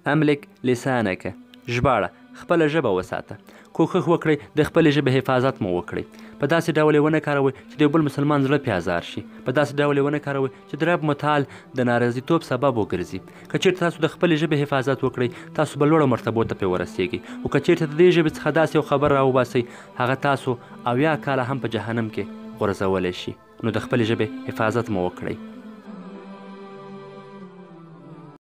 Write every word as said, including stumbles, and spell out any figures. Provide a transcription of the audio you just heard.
املک لسانک ژباړه خپله ژبه وساته. کوښښ وکړئ د خپلې ژبې حفاظت مو وکړئ. په داسې ډول یې ونه کاروئ چې د یو بل مسلمان زړه پې ازار شي. په داسې ډول یې ونه کاروئ چې د رب متعال د ناراضیتوب سبب وګرځي. که چېرته تاسو د خپلې ژبې حفاظت وکړئ تاسو به لوړو مرتبو ته پرې ورسیږئ. او که چېرته د دې ژبې څخه داسې یو خبر راوباسئ هغه تاسو اویا کاله هم په جهنم کې غورځولی شي. نو د خپلې ژبې حفاظت مو وکړئ.